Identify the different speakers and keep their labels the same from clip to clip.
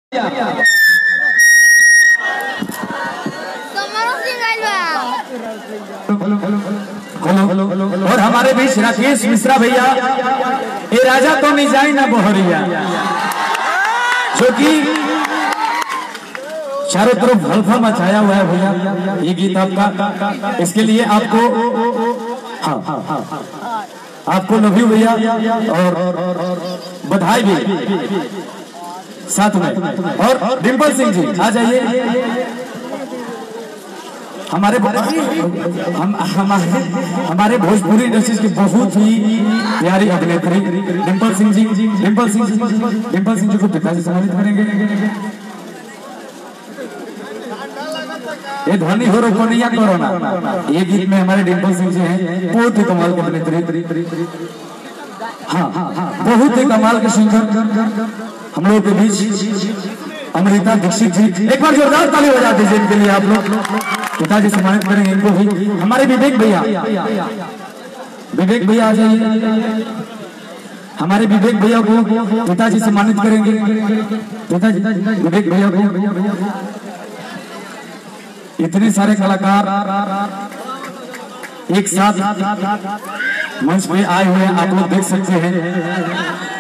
Speaker 1: और हमारे बीच राकेश मिश्रा भैया, ये राजा तो नहीं जाए ना बोहरिया, जो कि चारों तरफ हल्फा मचाया हुआ है भैया। ये गीत आपका, इसके लिए आपको आपको लव यू भैया और बधाई भी साथ में। और डिम्पल सिंह जी आ जाइए, हमारे भोजपुरी इंडस्ट्री की बहुत ही प्यारी अभिनेत्री डिम्पल सिंह जी। डिम्पल सिंह जी को पिताजी सम्मानित करेंगे। ये ध्वनि हो रोको नहीं करो ना। ये गीत में हमारे डिम्पल सिंह जी हैं, बहुत ही कमाल के अभिनेत्री। हाँ, बहुत ही कमाल के सिंगर हम लोग के बीच अमृता दीक्षित जी। एक बार जोरदार ताली बजा दीजिए इनके लिए। आप लोग पिताजी सम्मानित करेंगे इनको भी। हमारे विवेक भैया आ जाइए। हमारे विवेक भैया को पिताजी सम्मानित करेंगे। पिताजी विवेक भैया को। इतने सारे कलाकार एक साथ मंच पे आए हुए हैं, आप लोग देख सकते हैं।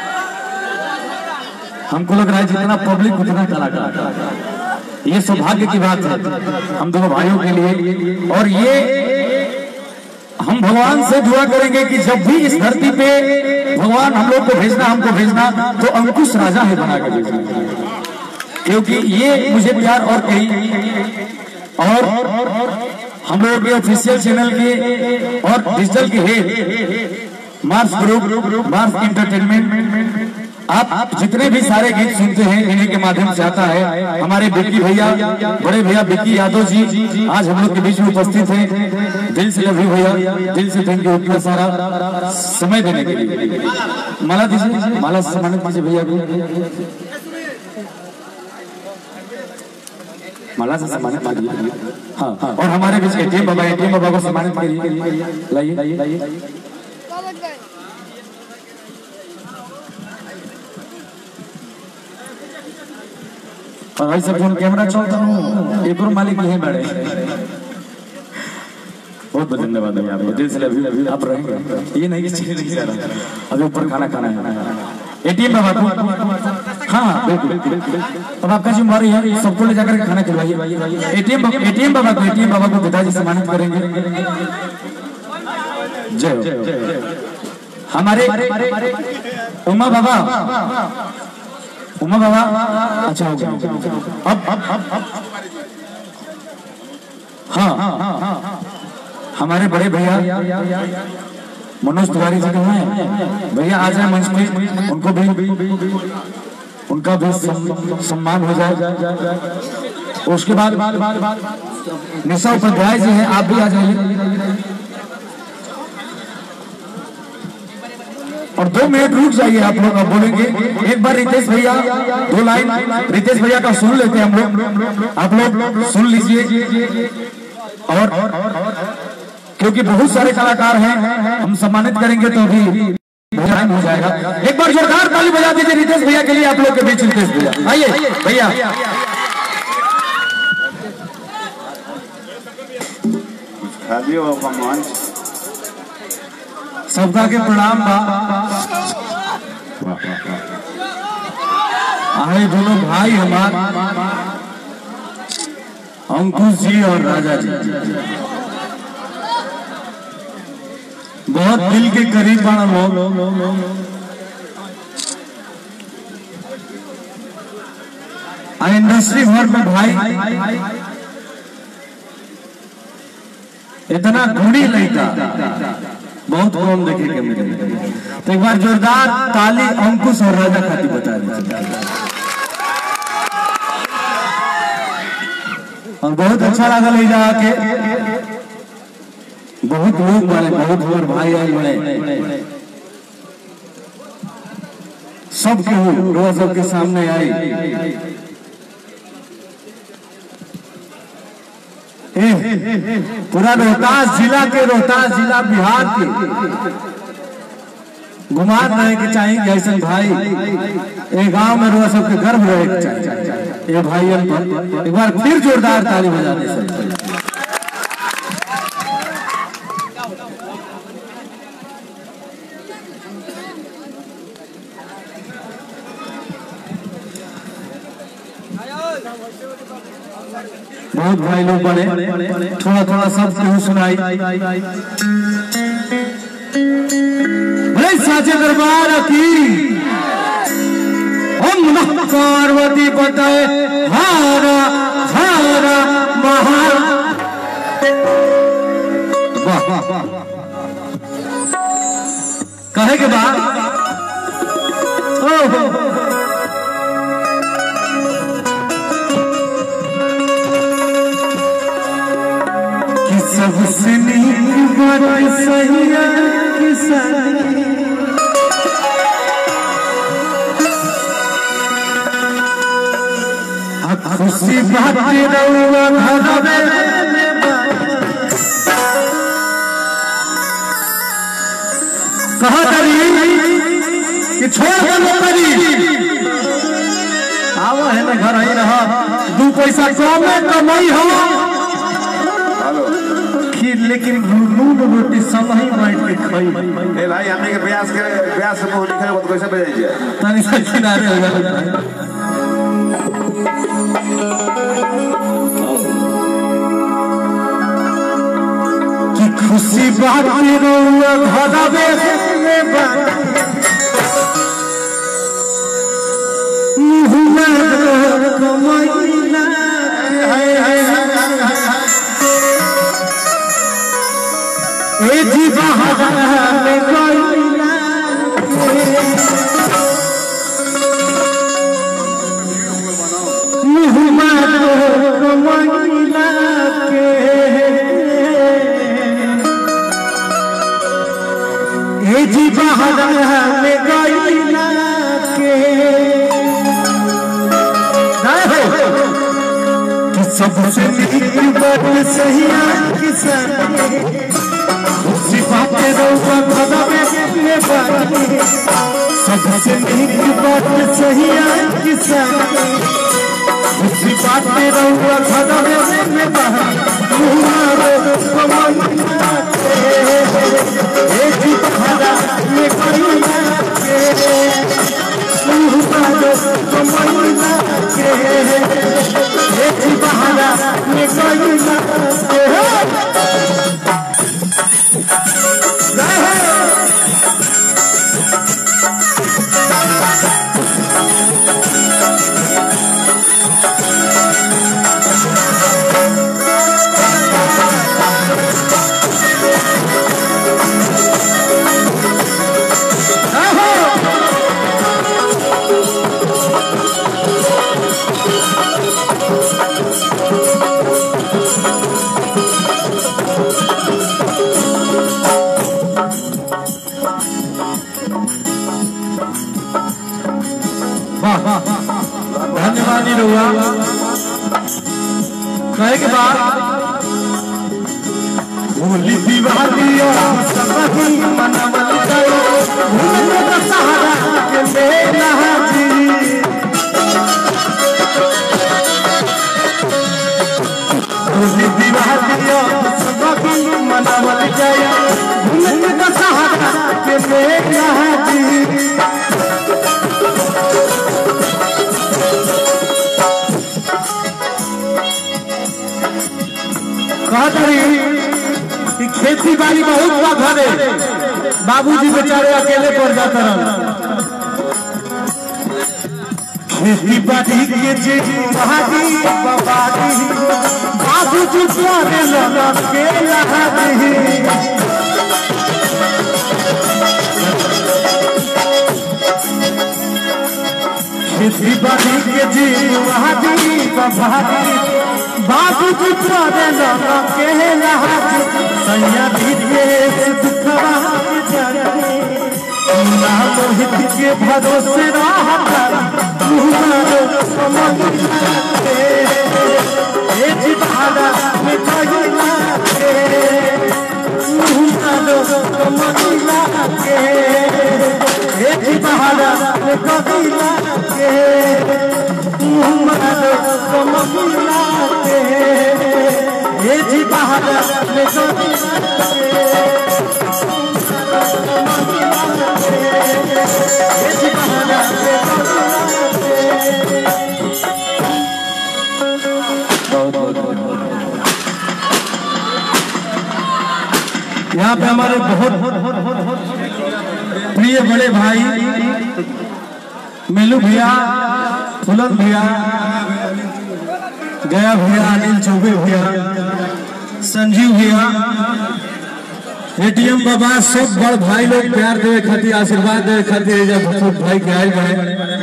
Speaker 1: हमको लग रहा है जितना पब्लिक उतना कलाकार। ये सौभाग्य की बात है हम दोनों भाइयों के लिए। और ये हम भगवान से दुआ करेंगे कि जब भी इस धरती पे भगवान हम लोग को भेजना, हमको भेजना, तो अंकुश राजा है बना के भेजना, क्योंकि ये मुझे प्यार और कहीं और हम लोग के ऑफिशियल चैनल के और डिजिटल के head Mars group, Mars entertainment, आप जितने भी सारे गीत सुनते हैं इन्हीं के माध्यम से आता है। हमारे बिक्की भैया, बड़े भैया बिक्की यादव जी आज हम लोग के बीच में उपस्थित हैं। दिल से लव यू भैया, दिल से थैंक यू इतना सारा समय देने के लिए। माला दीजिए, माला से सम्मानित कीजिए भैया को। माला से सम्मानित कीजिए। हाँ, और हमारे बीच एटीएम बाबा को सम्मानित करिए। लाइए। और भाई सब फोन कैमरा चलता हूँ, एक और मालिक नहीं बड़े। बहुत बहुत धन्यवाद है आपको, दिल से लव यू। आप रहेंगे, ये नहीं कि चीज नहीं जा रहा, अभी ऊपर खाना है। एटीएम बाबा को, हाँ बिल्कुल। अब आपका जिम्मेवारी है सबको ले जाकर खाना खिलवाइए। एटीएम बाबा को पिताजी सम्मानित करेंगे। जय। हमारे उमा बाबा, अच्छा हो गया। अब हाँ, हमारे बड़े भैया मनोज तिवारी जी कहाँ है? भैया आ जाए मंच पे, उनको भी उनका भी सम्मान हो जाए। उसके बाद निशा उपाध्याय जी हैं, आप भी आ जाइए। और 2 मिनट रुक जाइए आप लोग, अब बोलेंगे। एक बार रितेश भैया 2 लाइन रितेश भैया का सुन लेते हैं हम लोग, आप लोग सुन लीजिए। और क्योंकि बहुत सारे कलाकार हैं, हम सम्मानित करेंगे तो भी टाइम हो जाएगा। एक बार जोरदार ताली बजा दीजिए रितेश भैया के लिए। आप लोग के बीच रितेश भैया आइए। भैया सबका के प्रणाम बा। आए दोनों भाई हमारे अंकुश जी और राजा जी बहुत दिल के करीब बना लोग। इंडस्ट्री भर में भाई इतना गुणी लेता बहुत कम देखे के मिले। तो एक बार जोरदार ताली अंकुश और राजा खाती बता दीजिए। और बहुत अच्छा लगा ले जाके, बहुत लोग वाले, बहुत हमारे भाई आए बड़े सबके रोज सबके सामने आई। पूरा रोहतास जिला बिहार के गुमान रहे के चाहिए। ऐसे भाई एक गांव में रोज सबके गर्व रहे के चाहिए। ये भाई एक बार फिर जोरदार ताली बजाने से। बहुत भाई लोग बने, थोड़ा थोड़ा सब क्यों सुनाई। साचे दरबार की हम पार्वती बताए हारा हारा महारा। कहे के बाद कि सबसे नीक बात सही है खुशी बात रहुआ घर में कहा कि छोड़ के नौकरी आवा है ना घर ही रहा, 2 पैसा कम कमाई हो लेकिन नून रोटी सब ही बैठ के खाई।
Speaker 2: ए भाई हमने के ब्यास से मुंह लिखा है तो कैसे भेजिए
Speaker 1: तनी से किनारे हो जा। कि खुशी बात रहुआ घरवे में कमाईला ए जी बहारा में गईला कमाईला के ए जी बहारा में गईला के कि सबसे नीक बात सही किसान खुशी बातें रहुआ घरवे में बानी। सबसे नीक बात सही किसान खुशी बातें रहुआ घरवे में बानी। धन्यवाद रहुआ। कहे के बाद होली दिवाली मनावल सहारा के मेला होली दिवाली मनावल सहारा के मेला कि खेती बाड़ी बहुत बा घरे, बाबूजी बेचारे अकेले पड़ जाते रहे। खेती बाड़ी के जे बाबूजी करे लगा के खेती बाड़ी के जे बाबूजी करे लगा के सैया विदेश दुखवा मोहित के भरोसे रहता के
Speaker 3: दे कमला के ये जी बहारा ले यहाँ पे हमारे बहुत प्रिय बड़े भाई मेलू भैया, फुलन भैया, गया भैया, अनिल चौबे भैया, संजीव भैया, एटीएम बाबा, सब बड़ भाई लोग प्यार देवे खातिर, आशीर्वाद देवे खातिर जब भाई के आए गए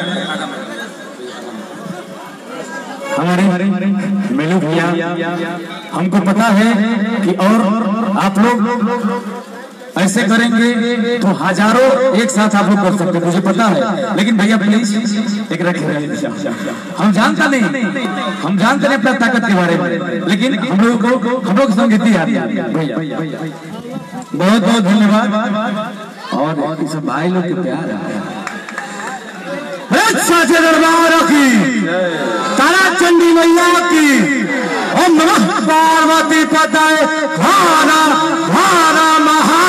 Speaker 3: हमारे मेलू भैया। हमको पता है कि और आप लोग ऐसे करेंगे तो हजारों एक साथ आप लोग कर सकते हैं, मुझे पता है। लेकिन भैया प्लीज एक रखें, हम जानते नहीं अपना ताकत के बारे में, लेकिन हम लोग संगीति आती है भैया। बहुत बहुत धन्यवाद और इस भाई लोग के प्यार है। साचे दरबार की, तारा चंडी मैया की, ओम नमः पार्वती पतये हर हर महा।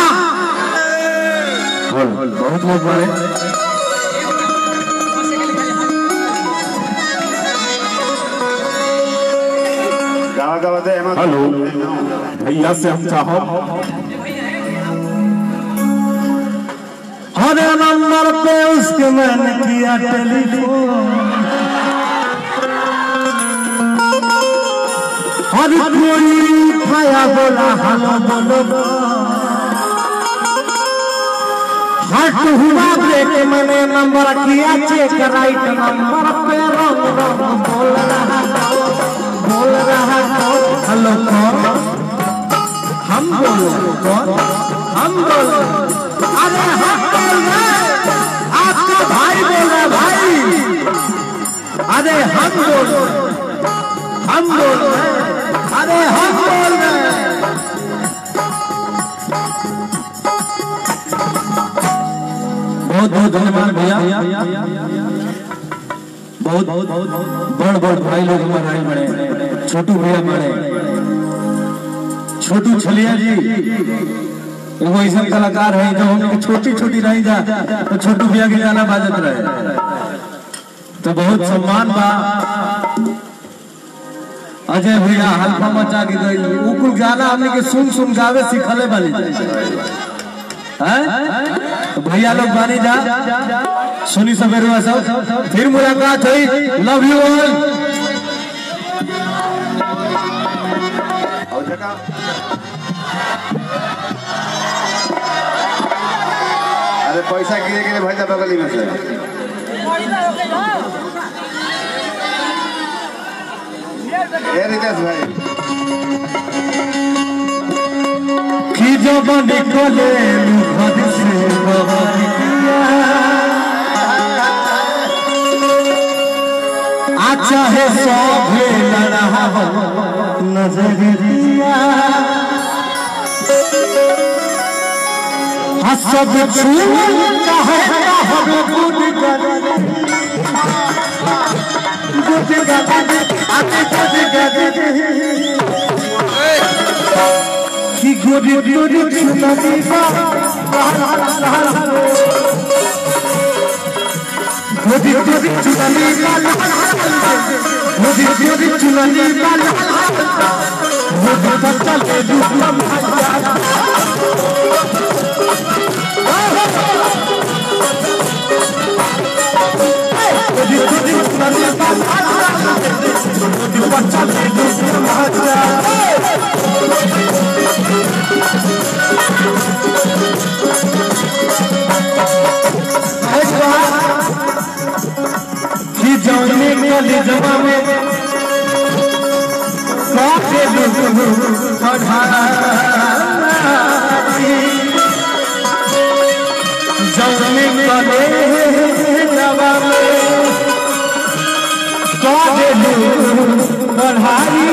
Speaker 3: बहुत लोग बड़े
Speaker 2: हेलो
Speaker 1: भैया से हम चाहो
Speaker 3: हर नंबर पे उसके मैंने किया टेलीफोन, हर कोई उठाया बोला हेलो बोलो, हट हुआ ब्रेक मैंने नंबर किया चेक, राइट नंबर पे रंग रंग बोल रहा हेलो कौन, हम बोल कौन, हम बोल, अरे हम बोल रहे, आपका भाई बोल रहा भाई, अरे हम बोल रहे, अरे हम बोल रहे। बहुत बहुत धन्यवाद भैया। बहुत बड़ भाई लोग हमारे बड़े, छोटू भैया बड़े, छोटू छलिया जी वो ऐसा कलाकार है जो हम छोटी छोटी रही जा तो छोटू भैया के गाना बाजत रहे, तो बहुत सम्मान बा। अजय भैया हल्का मचा के गई, वो गाना हमने के सुन गावे सिखले वाली तो भैया लोग बानी जा सुनी सवेरे सब, फिर मुलाकात हुई। Love you all.
Speaker 2: अरे पैसा गिरे गिरे भाई जाता गली में से रितेश भाई
Speaker 3: की जब निकले घर से अच्छा है सब लड़ा नजरिया, सब की गोरी गोरी चुनरी बा, गोरी गोरी चुनरी बा, गोरी गोरी चुनरी बा, गोरी बच्चा ले दूसरा गोरी गोरी चुनरी बा, गोरी बच्चा ले दूसरा की जौने वाली जगह में काटे जौने वाले जगह में काटे बढ़ाई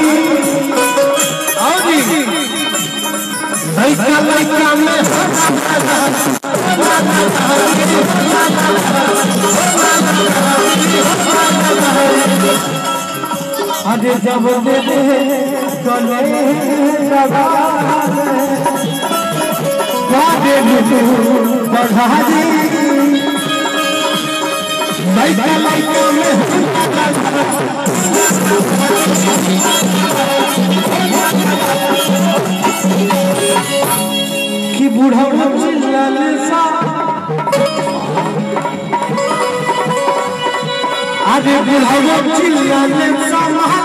Speaker 3: लड़का लड़का में अरे जब गले बढ़ा दी कि बूढ़ा चिल्लाने सा आज बूढ़ा चिल्लाने सा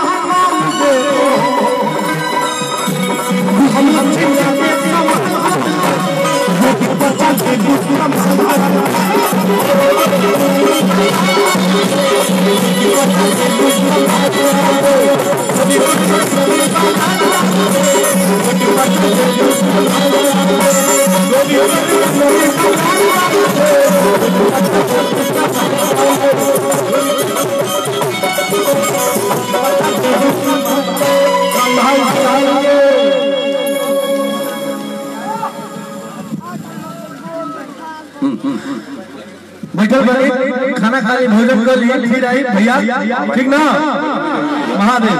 Speaker 3: बैठल बने खाना खा ली भोजन कर लिए फिर आई भैया ठीक ना महादेव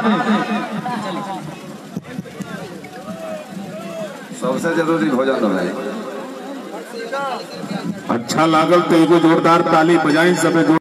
Speaker 2: सबसे जरूरी भोजन है।
Speaker 4: अच्छा लागल तो एगो जोरदार ताली बजाई सब।